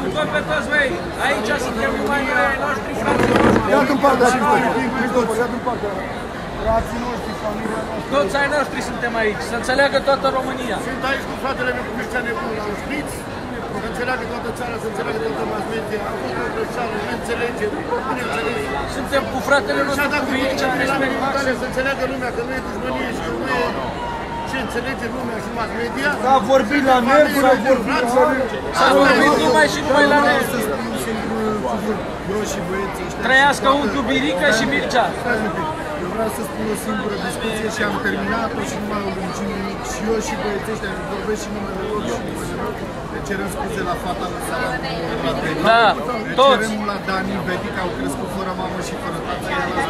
Ascultă-l pe toți, băi! Aici suntem numai ai noștri, frații noștri! Ia-ți în partea și voi! Ia-ți în partea! Frații noștri, familia noastră! Toți ai noștri suntem aici, să înțeleagă toată România! Sunt aici cu fratele meu, cu Mircea Nebun, la Auschwitz, să înțeleagă toată țara, să înțeleagă toată mass media. A fost o greșeală, nu înțelegem, nu ne înțelegem. Suntem cu fratele nostru, cu Mircea, să înțeleagă lumea că nu e dușmănie și că nu e ce înțelege lumea și mass media. S-a vorbit la nervi, s-a vorbit la nervi. S-a vorbit numai și numai la nervi. Trăiască unchiul Birică și Mircea. Eu vreau să spun o singură discuție și am terminat-o și nu mai o lungim nimic. Și eu și băieții ăștia, vorbesc și numele lor și numele lor. Le cerem scuze la fata lui Salam, la Vedi. Da, toți. Le cerem la Dani, Vedi, că au crescut fără mamă și fără tată.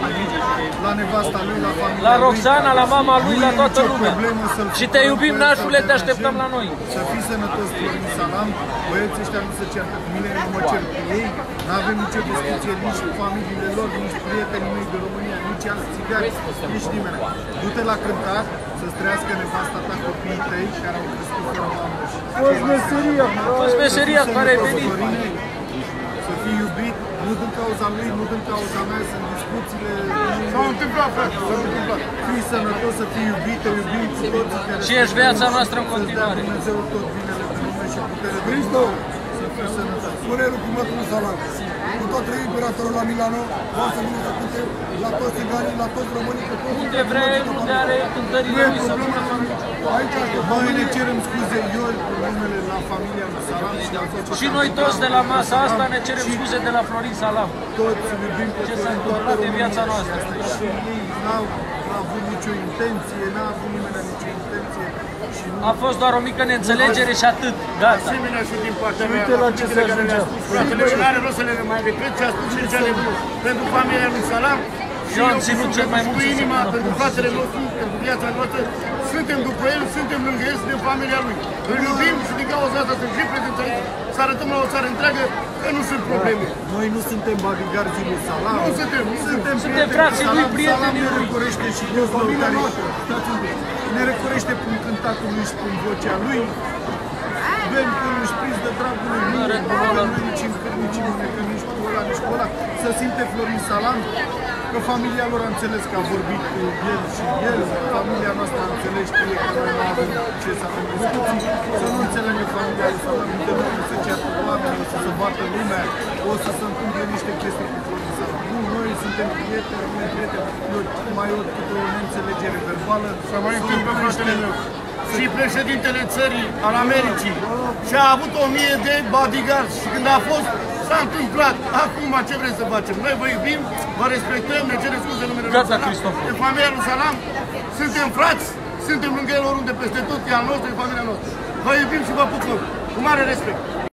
La nevasta lui, la familia La lui. Roxana, la mama lui, la toată lumea. Și te iubim, nașule, te așteptăm la noi. Să fii sănătos, Florin Salam. Băieții ăștia nu se ceartă cu mine, nu mă cer cu ei. N-avem nicio discuție, nici cu familiile lor, nici prietenii mei de România, nici alți țigani, nici nimeni. Du-te la cântat, să-ți trăiască nevasta ta, copiii tăi, care au crescut fără mamă. Fost meseria, fost meseria care ai venit. Să fii iubit, nu din cauza lui, nu din cauza mea, sunt discuțiile. S-au întâmplat, frate, s-au întâmplat. Fii sănătos, să fii iubit, te iubim cu toții. Și ești viața noastră în continuare. Dumnezeu tot binele pe lume și putere de Cristo. Să fii sănătos. Spune Rucumatul Salam. Cu tot imperatorul la Milano, vreau să vină să cânte la toți țiganii, la toți românii, pe toți. Unde vrei, unde are cântările lui să vină. Aici, noi ne cerem scuze, eu, cu numele la familia lui Salam și la toți. Și noi toți de la masa asta ne cerem scuze de la Florin Salam. Toți iubim pe ce s-a întâmplat în viața noastră. Și ei n-au avut nicio intenție, n-a avut nimeni nicio intenție. A fost doar o mică neînțelegere și atât. Gata. Asemenea și din partea mea, uite la ce se ajungea. Fratele meu n-are rost să le mai repet ce a spus Mircea Nebun pentru familia lui Salam. Eu am ținut cel mai mult cu inima pentru fratele nostru, pentru viața noastră. Suntem după el, suntem lângă el, suntem familia lui. Îl iubim și din cauza asta să fim prezenți aici, să arătăm la o țară întreagă că nu sunt probleme. Noi nu suntem bodyguards lui Salam. Nu suntem, suntem frații lui, prietenii lui. Ne recorește și familia noastră. Ne recorește prin cântatul lui și prin vocea lui. Vrem că nu-și prins de dragul lui, nu avem nici în cât, nici în unecă, nici cu ăla, nici cu ăla. Să simte Florin Salam că familia lor a înțeles că a vorbit cu el și el, familia noastră a înțeles că noi nu avem ce să avem discuții, să nu înțelegem familia lui Salam, de nu se ceartă cu oamenii, o să se bată lumea, o să se întâmple niște chestii cu Florin Salam. Nu, noi suntem prieteni, mai o neînțelegere verbală. Să mai întâmplă fratele meu. Și președintele țării al Americii și a avut 1000 de bodyguards și când a fost, s-a întâmplat. Acum ce vrem să facem? Noi vă iubim, vă respectăm, ne cerem scuze în numele lui Salam. De familia lui Salam, suntem frați, suntem lângă el oriunde peste tot, e al nostru, e familia noastră. Vă iubim și vă pupăm, cu mare respect.